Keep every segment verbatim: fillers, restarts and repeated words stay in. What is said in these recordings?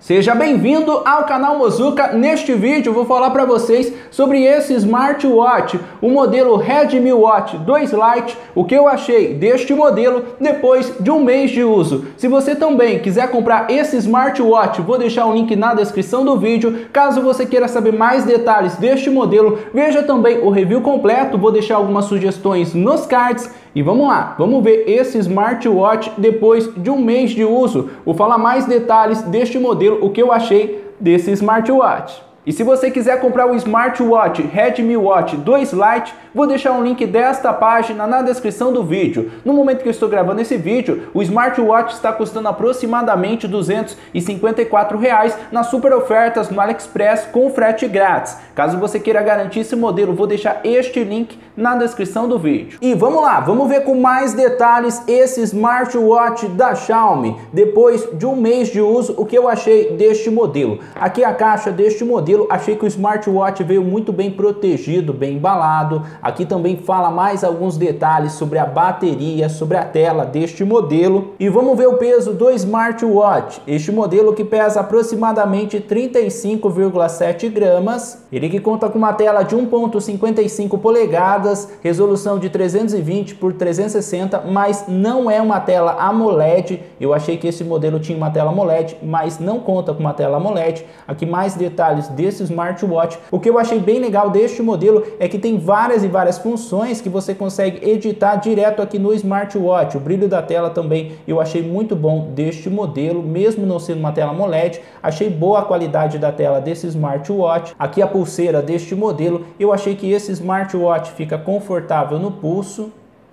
Seja bem-vindo ao canal Mozuka. Neste vídeo eu vou falar para vocês sobre esse smartwatch, o modelo Redmi Watch dois Lite, o que eu achei deste modelo depois de um mês de uso. Se você também quiser comprar esse smartwatch, vou deixar o link na descrição do vídeo. Caso você queira saber mais detalhes deste modelo, veja também o review completo, vou deixar algumas sugestões nos cards. E vamos lá, vamos ver esse smartwatch depois de um mês de uso. Vou falar mais detalhes deste modelo, o que eu achei desse smartwatch. E se você quiser comprar o smartwatch Redmi Watch dois Lite, vou deixar um link desta página na descrição do vídeo. No momento que eu estou gravando esse vídeo, o smartwatch está custando aproximadamente duzentos e cinquenta e quatro reais nas super ofertas no AliExpress com frete grátis. Caso você queira garantir esse modelo, vou deixar este link na descrição do vídeo. E vamos lá, vamos ver com mais detalhes esse smartwatch da Xiaomi. Depois de um mês de uso, o que eu achei deste modelo. Aqui a caixa deste modelo. Achei que o smartwatch veio muito bem protegido, bem embalado. Aqui também fala mais alguns detalhes sobre a bateria, sobre a tela deste modelo. E vamos ver o peso do smartwatch. Este modelo que pesa aproximadamente trinta e cinco vírgula sete gramas. Ele que conta com uma tela de um ponto cinquenta e cinco polegadas, resolução de trezentos e vinte por trezentos e sessenta, mas não é uma tela AMOLED. Eu achei que esse modelo tinha uma tela AMOLED, mas não conta com uma tela AMOLED. Aqui mais detalhes desse smartwatch. O que eu achei bem legal deste modelo é que tem várias e várias funções que você consegue editar direto aqui no smartwatch. O brilho da tela também eu achei muito bom deste modelo, mesmo não sendo uma tela AMOLED. Achei boa a qualidade da tela desse smartwatch. Aqui a pulseira deste modelo, eu achei que esse smartwatch fica confortável no pulso.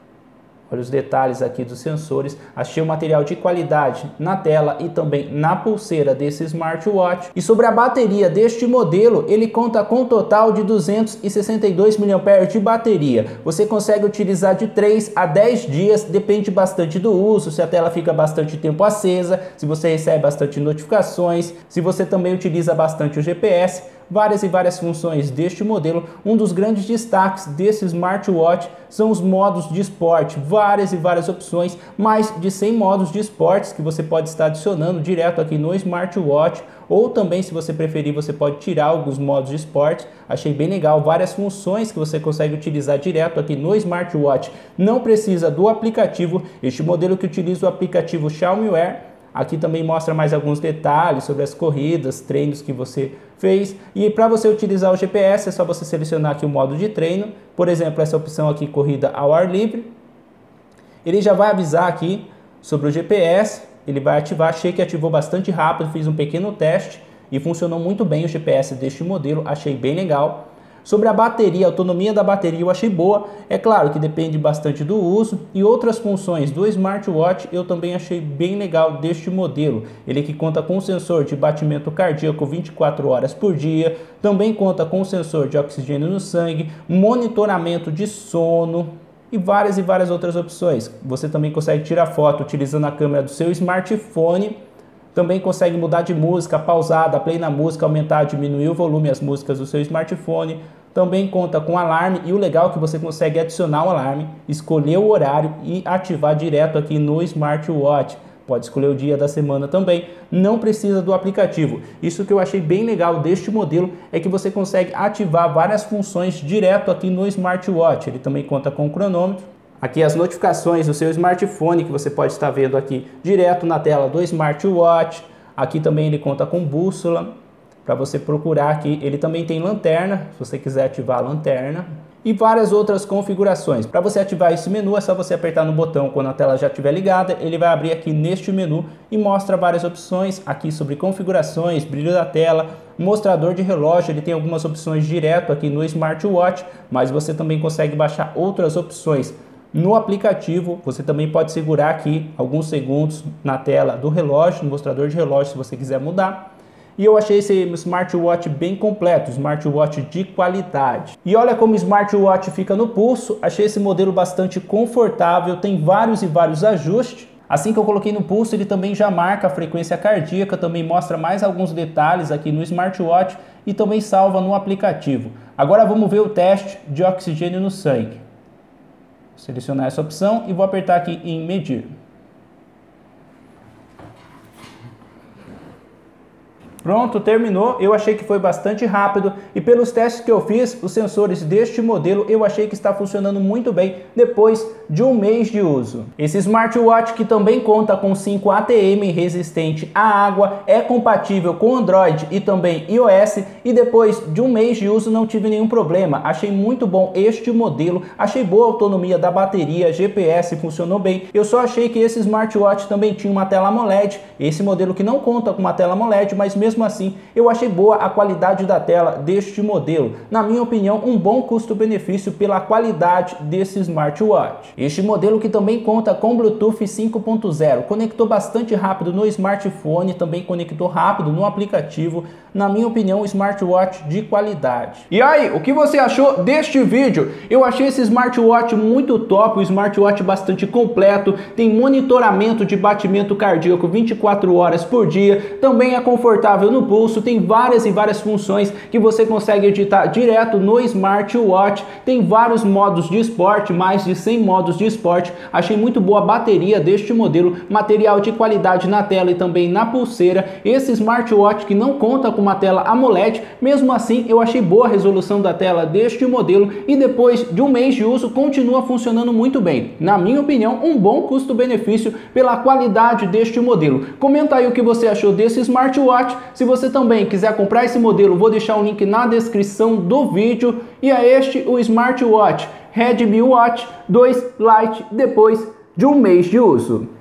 Olha os detalhes aqui dos sensores. Achei um material de qualidade na tela e também na pulseira desse smartwatch. E sobre a bateria deste modelo, ele conta com um total de duzentos e sessenta e dois miliampères-hora de bateria. Você consegue utilizar de três a dez dias, depende bastante do uso, se a tela fica bastante tempo acesa, se você recebe bastante notificações, se você também utiliza bastante o G P S. Várias e várias funções deste modelo. Um dos grandes destaques desse smartwatch são os modos de esporte, várias e várias opções, mais de cem modos de esportes que você pode estar adicionando direto aqui no smartwatch, ou também, se você preferir, você pode tirar alguns modos de esporte. Achei bem legal, várias funções que você consegue utilizar direto aqui no smartwatch. Não precisa do aplicativo. Este modelo que utiliza o aplicativo Xiaomi Wear. Aqui também mostra mais alguns detalhes sobre as corridas, treinos que você fez. E para você utilizar o G P S é só você selecionar aqui o modo de treino. Por exemplo, essa opção aqui, corrida ao ar livre. Ele já vai avisar aqui sobre o G P S. Ele vai ativar, achei que ativou bastante rápido, fiz um pequeno teste e funcionou muito bem o G P S deste modelo, achei bem legal. Sobre a bateria, a autonomia da bateria eu achei boa, é claro que depende bastante do uso, e outras funções do smartwatch eu também achei bem legal deste modelo. Ele que conta com um sensor de batimento cardíaco vinte e quatro horas por dia, também conta com um sensor de oxigênio no sangue, monitoramento de sono e várias e várias outras opções. Você também consegue tirar foto utilizando a câmera do seu smartphone. Também consegue mudar de música, pausar, dar play na música, aumentar, diminuir o volume das músicas do seu smartphone. Também conta com alarme e o legal é que você consegue adicionar o alarme, escolher o horário e ativar direto aqui no smartwatch. Pode escolher o dia da semana também, não precisa do aplicativo. Isso que eu achei bem legal deste modelo é que você consegue ativar várias funções direto aqui no smartwatch. Ele também conta com cronômetro. Aqui as notificações do seu smartphone que você pode estar vendo aqui direto na tela do smartwatch. Aqui também ele conta com bússola para você procurar aqui. Ele também tem lanterna, se você quiser ativar a lanterna. E várias outras configurações. Para você ativar esse menu é só você apertar no botão quando a tela já estiver ligada. Ele vai abrir aqui neste menu e mostra várias opções aqui sobre configurações, brilho da tela, mostrador de relógio. Ele tem algumas opções direto aqui no smartwatch, mas você também consegue baixar outras opções no aplicativo. Você também pode segurar aqui alguns segundos na tela do relógio, no mostrador de relógio, se você quiser mudar. E eu achei esse smartwatch bem completo, smartwatch de qualidade. E olha como o smartwatch fica no pulso. Achei esse modelo bastante confortável, tem vários e vários ajustes. Assim que eu coloquei no pulso, ele também já marca a frequência cardíaca, também mostra mais alguns detalhes aqui no smartwatch e também salva no aplicativo. Agora vamos ver o teste de oxigênio no sangue. Selecionar essa opção e vou apertar aqui em medir. Pronto, terminou. Eu achei que foi bastante rápido e pelos testes que eu fiz, os sensores deste modelo eu achei que está funcionando muito bem depois de um mês de uso. Esse smartwatch, que também conta com cinco A T M resistente à água, é compatível com Android e também iOS, e depois de um mês de uso não tive nenhum problema. Achei muito bom este modelo, achei boa a autonomia da bateria, G P S funcionou bem. Eu só achei que esse smartwatch também tinha uma tela AMOLED, esse modelo que não conta com uma tela AMOLED, mas mesmo Mesmo assim, eu achei boa a qualidade da tela deste modelo. Na minha opinião, um bom custo-benefício pela qualidade desse smartwatch. Este modelo, que também conta com Bluetooth cinco ponto zero, conectou bastante rápido no smartphone, também conectou rápido no aplicativo. Na minha opinião, um smartwatch de qualidade. E aí, o que você achou deste vídeo? Eu achei esse smartwatch muito top, um smartwatch bastante completo, tem monitoramento de batimento cardíaco vinte e quatro horas por dia, também é confortável no pulso, tem várias e várias funções que você consegue editar direto no smartwatch, tem vários modos de esporte, mais de cem modos de esporte. Achei muito boa a bateria deste modelo, material de qualidade na tela e também na pulseira. Esse smartwatch, que não conta com uma tela AMOLED, mesmo assim eu achei boa a resolução da tela deste modelo e depois de um mês de uso continua funcionando muito bem. Na minha opinião, um bom custo-benefício pela qualidade deste modelo. Comenta aí o que você achou desse smartwatch. Se você também quiser comprar esse modelo, vou deixar um link na descrição do vídeo. E é este o smartwatch Redmi Watch dois Lite depois de um mês de uso.